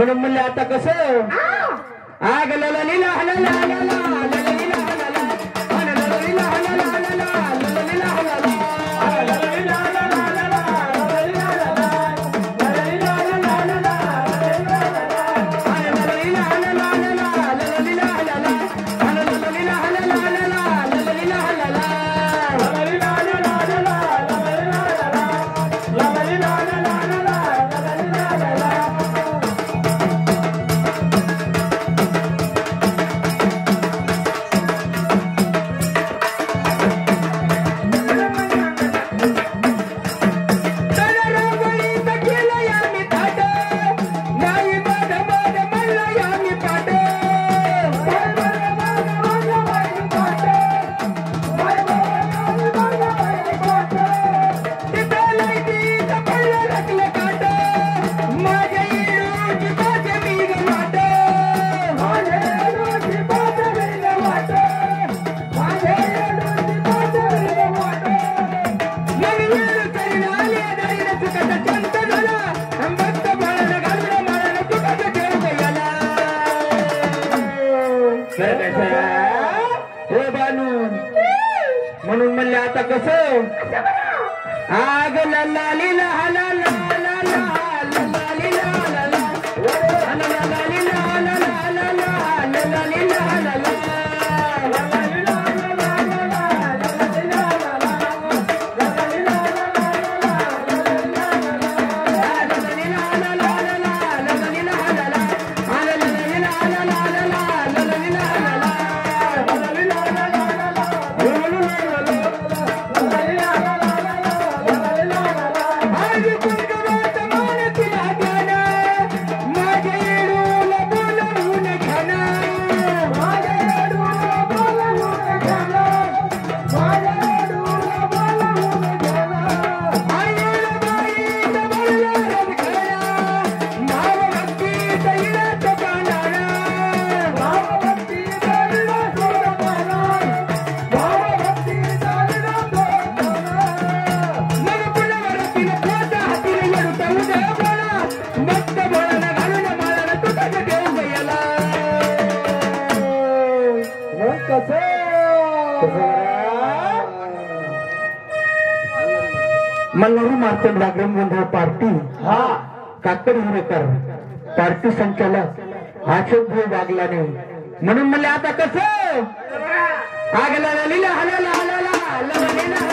म्हणून म्हणले आता कसं आग लला लीला हलला हलला लला लीला हलला लला लीला हलला हलला लला लीला हलला म्हणून म्हणले आता कसं आग लला लीला हला ला ला ला लला लीला हला ला लला लीला हला ला ला ला लला लीला हला ला मल्हारी मार्तंड जागरण गोंधळ पार्टी हा काकड हिरेकर पार्टी संचालक अशोक भाऊ बागलाने म्हणून म्हणले आता कसं आग लला लीला हलला हलला लला लीला